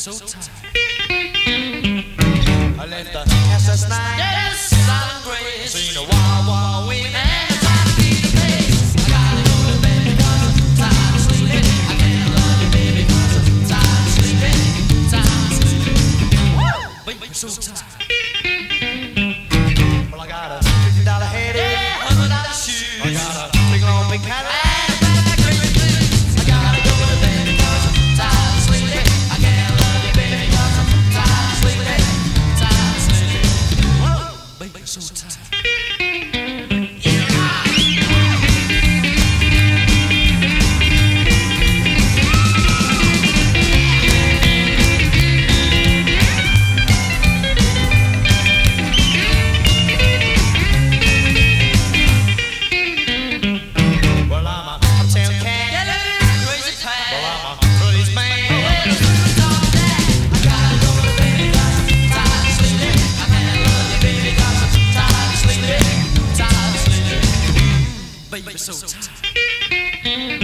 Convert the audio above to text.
so tired. I left the SS9. Yes, silent grace. Seen a wild, wild wind. And I'm trying to beat the pace. I gotta go to bed because I'm tired of sleeping. I can't love you, baby, because I'm tired of sleeping. Tired of sleeping. Woo! Baby, I'm so tired. Well, I got a $50 headache. Yeah, $100 shoes. I got a big long big Cadillac. So tired. Well, I'm a uptown cat. Crazy tired. Well, I'm a policeman. Baby, so tired.